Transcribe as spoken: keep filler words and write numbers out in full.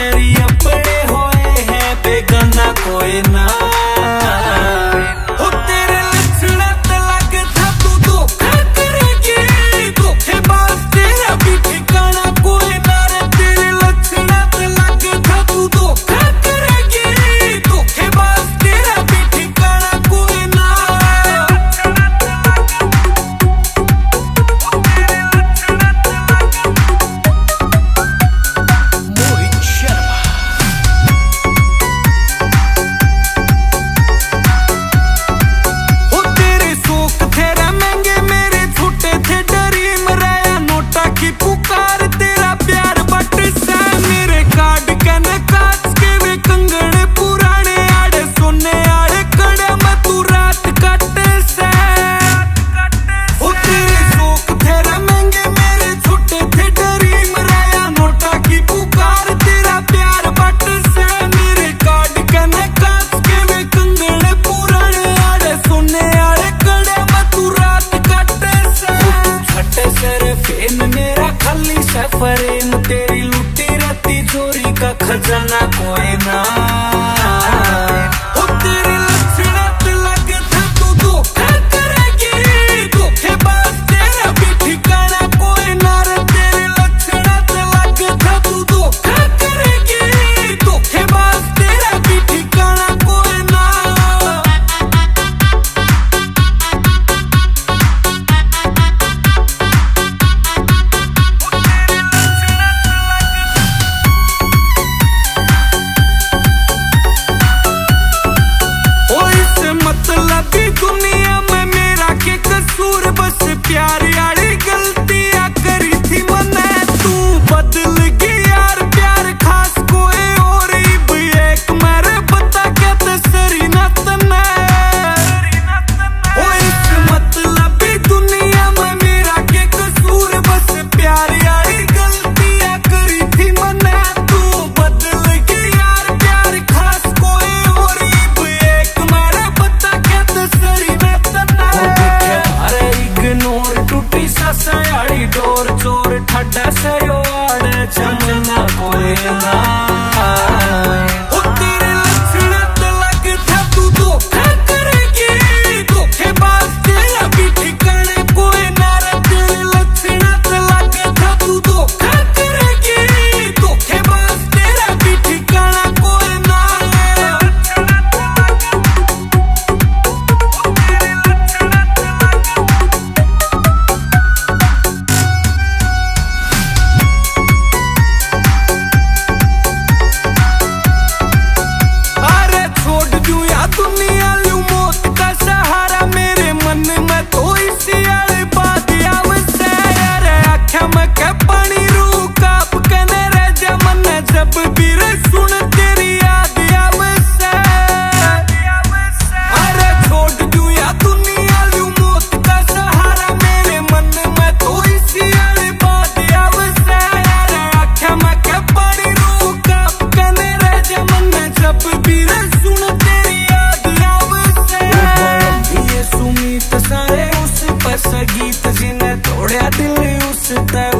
मेरी अपने होए हैं, बेगाना कोई ना। फरेम तेरी लुटी रहती चोरी का खजाना कोई ना। ओ तेरे लक्षणात लगता तू धोखा करेगी, धोखेबाज तेरा भी ठिकाना कोई ना रे। तेरे लक्षणात लगता तू धोखा करेगी, धोखेबाज तेरा भी ठिकाना कोई ना। दुनिया में मेरा के कसूर, बस प्यार यारी गलतियां करी थी मने। तू बदल गई यार, प्यार खास कोई और ही एक मेरे बता क्या तसरी न तने। ओ इस मतलब दुनिया में मेरा के कसूर, बस प्यार यारी गलतियां करी थी मने। तू बदल गई यार, प्यार खास कोई और ही एक मेरे बता क्या तसरी सयाड़ी डोर चोर ठड्डा सयोड़ चमना कोई ना। ओ तेरे लक्षणात लगता तू धोखा करेगी, धोखेबाज तेरा भी ठिकाना कोई ना रे। तेरे लक्षणात लगता तू धोखा करेगी, धोखेबाज तेरा भी ठिकाना कोई ना। दुनिया लू मौत का सहारा, मेरे मन में तो इसी आले बात आवसे। यार आख्या में के पानी रू काप कने रह जा मन, जब भी रे सुन तेरी याद आवसे। अरे छोड़ दूं या दुनिया लू मौत का सहारा, मेरे मन में तो इसी आले बात आवसे। यार आख्या में के पानी रू काप कने रह जा मन, जब भी रे सुन तेरी सारे उस पर गीत जिन्हें तोड़ा दिल उस तरह।